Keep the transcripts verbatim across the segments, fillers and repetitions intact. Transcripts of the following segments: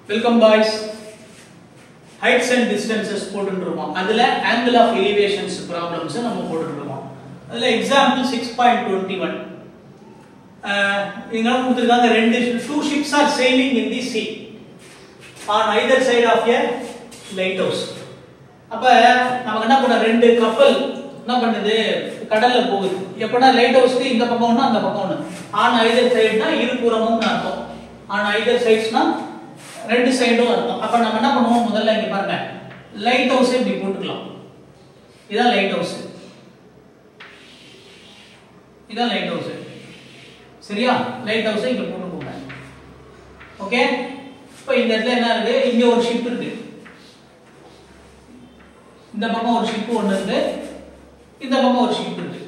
Welcome boys. Heights and distances போட்டுருவோம். அதுல angle of elevations problems நம்ம போட்டுருவோம். அதுல example six point two one. அஹ் இங்க கொடுத்திருக்காங்க ரெண்டு two ships are sailing in the sea on either side of a lighthouse. அப்ப நமக்கு என்ன பண்ண ரெண்டு கப்பல் என்ன பண்ணுது கடல்ல போகுது. எப்பனா லைட் ஹவுஸ்க்கு இந்த பக்கம் ஒண்ணு அந்த பக்கம் ஒண்ணு. on either side னா இருபுறமும் அர்த்தம். on either sides னா ரெண்டு சைடும் அர்த்தம். அப்ப நம்ம என்ன பண்ணுவோம் முதல்ல இங்க பாருங்க லைட் ஹவுஸ் இப்படி போட்டுக்கலாம். இதான் லைட் ஹவுஸ். இதான் லைட் ஹவுஸ். சரியா? லைட் ஹவுஸ் இங்க போட்டுக்கோங்க. ஓகே? இப்போ இந்த இடத்துல என்ன இருக்கு? இங்க ஒரு ஷிப் இருக்கு. இந்த பக்கம் ஒரு ஷிப் ஒன்னு இருக்கு. இந்த பக்கம் ஒரு ஷிப் இருக்கு.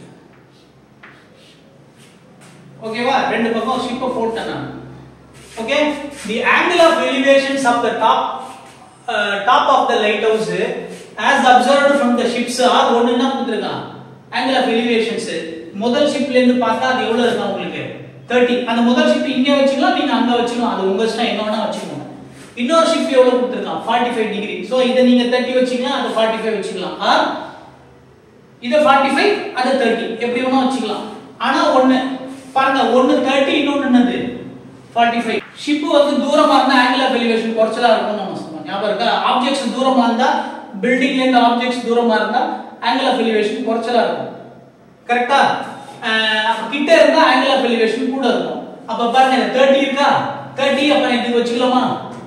ஓகேவா? ரெண்டு பக்கம் ஷிப்பை போட்டேன் நான். Okay, the angle of elevations of the top uh, top of the lighthouse as observed from the ships are ஒன்னு என்ன கொடுத்திருக்கான் angle of elevations முதல் ஷிப்ல இருந்து பார்த்தா அது எவ்வளவு இருக்கும் உங்களுக்கு thirty. அந்த முதல் ஷிப் இங்க வச்சுக்கலாம், நீங்க அங்க வச்சுக்கலாம், அது உங்க இஷ்டம், என்ன வேணா வச்சுக்கோங்க. இன்னொரு ஷிப் எவ்வளவு கொடுத்திருக்கான் forty-five டிகிரி. சோ இத நீங்க thirty வச்சுக்கலாம், அது forty-five வச்சுக்கலாம். ஆ இத forty-five, அது thirty, எப்படி வேணா வச்சுக்கலாம். ஆனா ஒன்னு பாருங்க, ஒன்னு thirty, இன்னொன்னு என்னது forty-five. ஷிப் வந்து தூரமா இருந்தா angle of elevation குறைச்சலா இருக்கும் நம்ம சொல்றோம். ஞாபகம் இருக்கா? ஆப்ஜெக்ட்ஸ் தூரமா இருந்தா, பில்டிங்ல இருந்து ஆப்ஜெக்ட்ஸ் தூரமா இருந்தா angle of elevation குறைச்சலா இருக்கும். கரெக்ட்டா? அப்ப கிட்ட இருந்தா angle of elevation கூட இருக்கும். அப்ப பாருங்க thirty இருக்கா? thirty அப்ப இதுக்கு வச்சுக்கலாமா?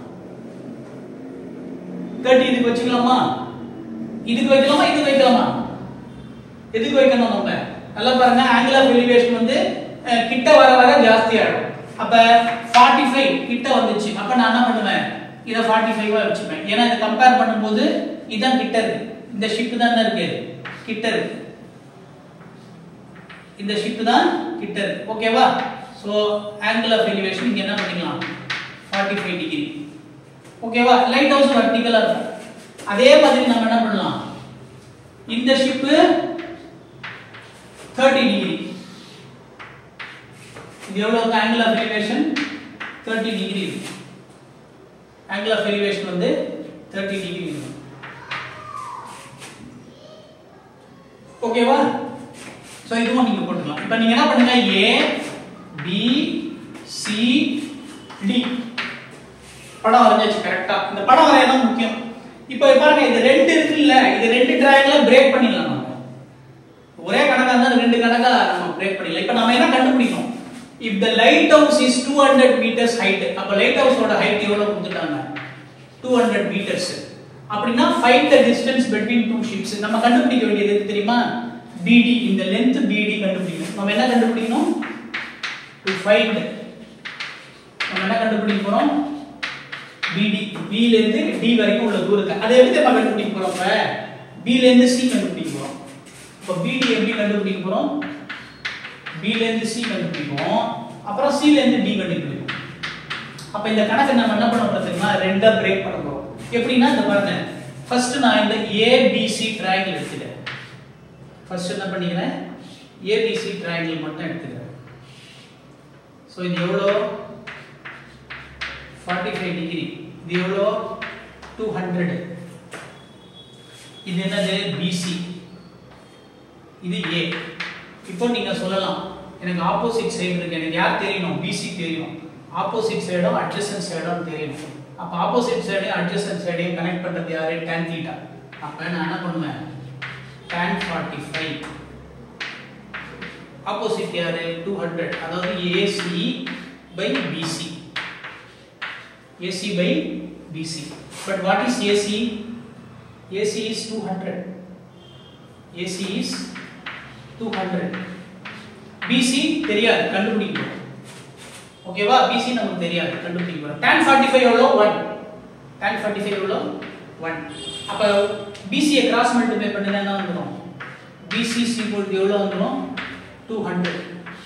thirty இதுக்கு வச்சுக்கலாமா? இதுக்கு வைக்கலாமா? இதுக்கு வைக்கலாமா? எதுக்கு வைக்கணும் நம்ம? நல்லா பாருங்க, angle of elevation வந்து கிட்ட வர வர ஜாஸ்தி ஆகும். அப்ப forty-five கிட்ட வந்துச்சு. அப்ப நான் என்ன பண்ணுவேன்? இத forty-five ஆ வச்சுப்பேன். ஏன்னா இத கம்பேர் பண்ணும்போது இதான் கிட்ட இருக்கு. இந்த ஷிப் தான் என்ன இருக்கு? கிட்ட இருக்கு. இந்த ஷிப் தான் கிட்ட இருக்கு. ஓகேவா? சோ angle of elevation இங்க என்ன பண்ணிக்கலாம்? forty-five degree. ஓகேவா? லைட் ஹவுஸ் வெர்டிகலா இருக்கும். அதே மாதிரி நம்ம என்ன பண்ணலாம்? இந்த ஷிப் thirty டிகிரி. இது எவ்வளவு angle of elevation? thirty degree. angle of elevation வந்து thirty டிகிரி. ஓகேவா? சோ இதுவும் நீங்க போட்டுக்கலாம். இப்போ நீங்க என்ன பண்ணுங்க? A B C D படம் வரைஞ்சாச்சு. கரெக்ட்டா? இந்த படம் வரையறது முக்கியம். இப்போ பாருங்க, இது ரெண்டு இருக்குல்ல, இது ரெண்டு ட்ரையாங்கிளை பிரேக் பண்ணிடலாம். நம்ம ஒரே கணக்கா இருந்தா ரெண்டு கணக்கா நம்ம பிரேக் பண்ணிடலாம். இப்போ நாம என்ன கண்டுபிடிக்கணும்? If the lighthouse is two hundred meters height, அப்ப lighthouse ஓட height எவ்வளவு கொடுத்துட்டாங்க? two hundred meters. அப்படினா find the distance between two ships. நம்ம கண்டுபிடிக்க வேண்டியது எது தெரியுமா? B D, இந்த length B D கண்டுபிடிக்கணும். நம்ம என்ன கண்டுபிடிக்கணும்? To find, நம்ம என்ன கண்டுபிடிக்க போறோம்? B D, B ல இருந்து D வரைக்கும் உள்ள தூரத்தை. அதை எப்படி நம்ம கண்டுபிடிக்க போறோம்? அப்ப B ல இருந்து C கண்டுபிடிக்க போறோம். அப்ப B D எப்படி கண்டுபிடிக்க போறோம்? B ல இருந்து C கண்டுபிடிப்போம், அப்புறம் C ல இருந்து D கண்டுபிடிப்போம். அப்ப இந்த கணக்கை நம்ம என்ன பண்ண போறோம் தெரியுமா? ரெண்டா பிரேக் பண்ண போறோம். எப்படின்னா இந்த பாருங்க, ஃபர்ஸ்ட் நான் இந்த A B C ட்ரையாங்கிள் எடுத்துக்கிறேன். ஃபர்ஸ்ட் என்ன பண்ணிக்கிறேன்? A B C ட்ரையாங்கிள் மட்டும் எடுத்துக்கிறேன். சோ இது எவ்வளவு? forty-five degree. இது எவ்வளவு? two hundred. இது என்னது? B C. இது A. இப்போ நீங்க சொல்லலாம், எனக்கு ஆப்போசிட் சைடு இருக்கு, எனக்கு யார் தெரியணும்? B C தெரியும். ஆப்போசிட் சைடும் அட்ஜசன்ட் சைடும் தெரியும். அப்ப ஆப்போசிட் சைடையும் அட்ஜசன்ட் சைடையும் கனெக்ட் பண்றது யாரு? tan theta. அப்ப நான் என்ன பண்ணுவேன்? tan forty-five. ஆப்போசிட் யாரு? two hundred. அதாவது A C by B C. A C by B C. But what is A C? A C is two hundred. A C is two hundred. B C தெரியாது, கண்டுபிடிக்கணும். ஓகேவா? B C நமக்கு தெரியாது, கண்டுபிடிக்கணும். tan forty-five எவ்வளவு? one. tan forty-five எவ்வளவு? one. அப்ப B C ஐ கிராஸ் மல்டிப்ளை பண்ணினா என்ன வந்துரும்? B C is equal to எவ்வளவு வந்துரும்? two hundred.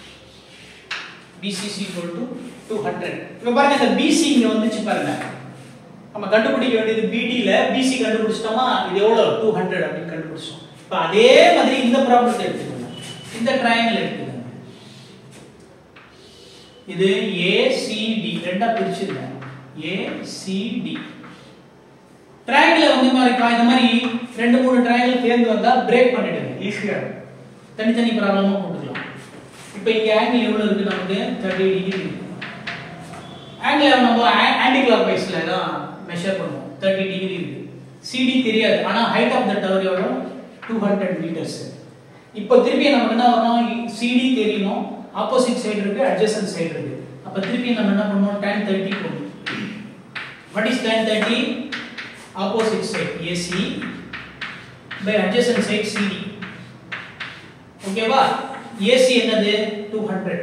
B C is equal to two hundred. இப்ப பாருங்க, இந்த B C இங்க வந்துச்சு பாருங்க. நம்ம கண்டுபிடிக்க வேண்டியது B D ல B C கண்டுபிடிச்சிட்டோமா? இது எவ்வளவு? two hundred அப்படி கண்டுபிடிச்சோம். இப்ப அதே மாதிரி இந்த ப்ராப்ளத்தை எடுத்துக்கோங்க. இந்த ட்ரையாங்கிள் எடுத்துக்கோங்க. இது A C D ரெண்டா பிரிச்சிருக்கேன். A C D. ட்ரையாங்கிள் வந்து மாதிரி இந்த மாதிரி ரெண்டு மூணு ட்ரையாங்கிள் சேர்ந்து வந்தா பிரேக் பண்ணிடுங்க ஈஸியா தனித்தனி ப்ராப்ளமா போட்டுக்கலாம். இப்போ இங்க ஆங்கிள் எவ்வளவு இருக்கு நமக்கு thirty டிகிரி இருக்கு. ஆங்கிள் நம்ம ஆன்டி கிளாக் வைஸ்ல தான் மெஷர் பண்ணுவோம். thirty டிகிரி இருக்கு. C D தெரியாது. ஆனா ஹைட் ஆஃப் தி டவர் எவ்வளவு two hundred மீட்டர்ஸ். இப்போ திருப்பி நமக்கு என்ன வரணும் C D தெரியணும். ஆப்போசிட் சைடு இருக்கு அட்ஜசன்ட் சைடு இருக்கு. அப்ப திருப்பி நம்ம என்ன பண்ணுவோம் tan thirty போடுவோம். What is tan thirty? Opposite side A C by adjacent side C D. Okay வா? A C என்னது two hundred.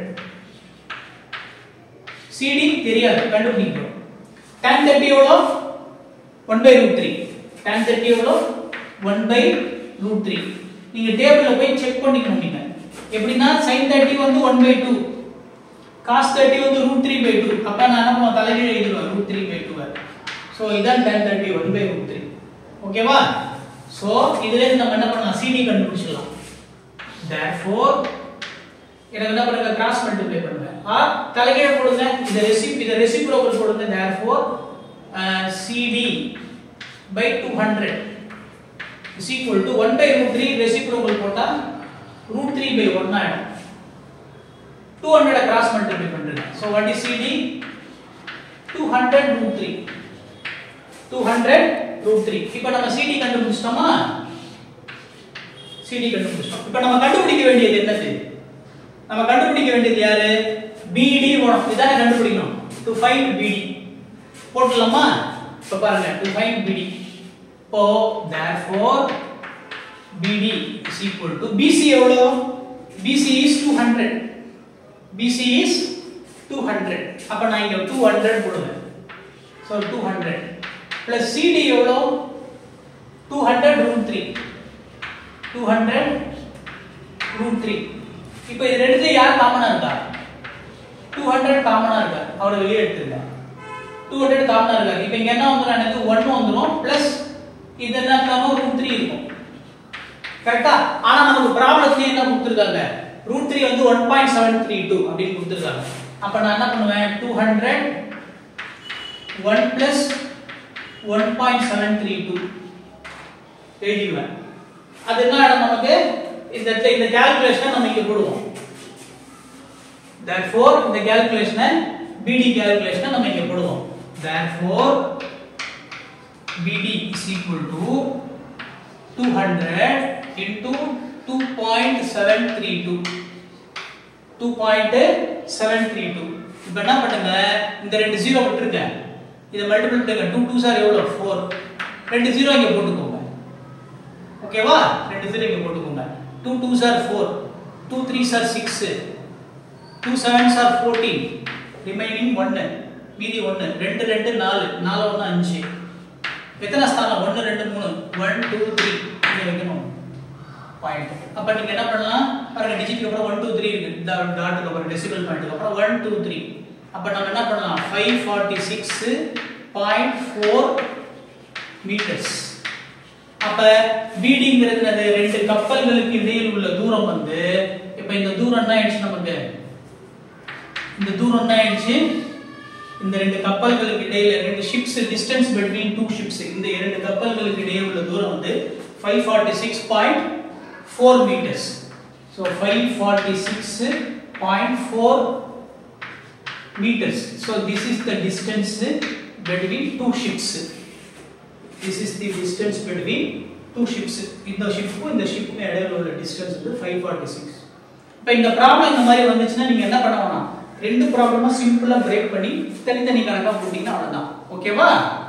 C D தெரியாது கண்டுபிடிக்கணும். tan thirty எவ்வளவு one by root three. tan thirty எவ்வளவு one by root three. நீங்க டேபிள்ல போய் check பண்ணிக்கணும் நீங்க. எப்படின்னா sin thirty வந்து one by two. cos thirty வந்து root three by two. அப்ப நான் என்ன பண்ணுவேன் தலைகீழ எழுதுவேன் root three by two. So இதான் tan thirty one by root three. ஓகேவா? சோ இதுல இருந்து நம்ம என்ன பண்ணலாம் C D கண்டுபிடிச்சிடலாம். Therefore எனக்கு என்ன பண்ணுங்க கிராஸ் மல்டிப்ளை பண்ணுங்க. ஆ தலைகீழ போடுங்க. இத ரெசிப் இத ரெசிப்ரோக்கல் போடுங்க. Therefore uh, C D by two hundred is equal to one by root three reciprocal போட்டா root three by one ஆயிடும். two hundred கிராஸ் மல்டிப்ளை பண்றீங்க. So what is C D? two hundred root three. two hundred root three. இப்போ நம்ம C D கண்டுபிடிச்சிட்டோமா? C D கண்டுபிடிச்சிட்டோம். இப்போ நம்ம கண்டுபிடிக்க வேண்டியது என்னது? நம்ம கண்டுபிடிக்க வேண்டியது யாரு? B D one. இதானே கண்டுபிடிக்கணும். To find B D. போடலாமா? இப்போ பாருங்க to find B D. இப்போ therefore B D is equal to B C எவ்வளவு? B C is two hundred. B C is two hundred. அப்ப நான் இங்க two hundred போடுவேன். So two hundred plus C D எவ்வளோ two hundred root three. two hundred root three. இப்போ இது ரெண்டுல யார் காமனா இருக்கா? two hundred காமனா இருக்கா? அவரை வெளியே எடுத்துருங்க. two hundred காமனா இருக்கா? இப்போ இங்க என்ன வந்துரும் எனக்கு one வந்துரும் plus இது என்ன காம root three இருக்கும். கரெக்ட்டா? ஆனா நமக்கு ப்ராப்ளம்ல என்ன கொடுத்திருக்காங்க? root three வந்து one point seven three two அப்படி கொடுத்திருக்காங்க. அப்ப நான் என்ன பண்ணுவேன் two hundred one plus one point seven three two எழுதிடுவேன். அது என்ன ஆகும் நமக்கு இந்த இந்த கால்குலேஷனை நம்ம இங்க போடுவோம். therefore இந்த கால்குலேஷனை B D கால்குலேஷனை நம்ம இங்க போடுவோம். therefore B D is equal to two hundred into two point seven three two. two point seven three two. இப்போ என்ன பண்ணுங்க இந்த ரெண்டு ஜீரோ விட்டுருங்க. இத மல்டிபிள் பண்ணுங்க. two twos are எவ்வளவு four. ரெண்டு ஜீரோ இங்க போட்டுக்கோங்க. ஓகேவா? ரெண்டு ஜீரோ இங்க போட்டுக்கோங்க. two twos are four. two threes are six. two sevens are fourteen. remaining one. மீதி one. ரெண்டு ரெண்டு நாலு. நாலு ஒண்ணு அஞ்சு. எத்தனை ஸ்தானம்? one ரெண்டு மூணு. one two three இங்க வைக்கணும். பாயிண்ட். அப்ப நீங்க என்ன பண்ணலாம்? பாருங்க டிஜிட்க்கு அப்புறம் one two three இருக்கு. டாட்க்கு அப்புறம் டெசிமல் பாயிண்ட்க்கு அப்புறம் one two three. அப்ப நம்ம என்ன பண்ணலாம் five forty-six point four metres. அப்ப B D ங்கிறது என்னது? ரெண்டு கப்பல்களுக்கு இடையில் உள்ள தூரம் வந்து இப்போ இந்த தூரம் என்ன ஆயிடுச்சு நமக்கு? இந்த தூரம் என்ன ஆயிடுச்சு? இந்த ரெண்டு கப்பல்களுக்கு இடையில ரெண்டு ships distance between two ships இந்த இரண்டு கப்பல்களுக்கு இடையே உள்ள தூரம் வந்து five forty-six point four meters. So five forty-six point four meters. So this is the distance between two ships. This is the distance between two ships. இந்த ஷிப்புக்கும் இந்த ஷிப்புக்கும் இடையில உள்ள distance வந்து five forty-six. இப்போ இந்த ப்ராப்ளம் இந்த மாதிரி வந்துச்சுன்னா நீங்க என்ன பண்ணணும்? ரெண்டு ப்ராப்ளமா சிம்பிளா பிரேக் பண்ணி தனித்தனி கணக்கா போட்டீங்கன்னா அவ்வளவுதான். ஓகேவா?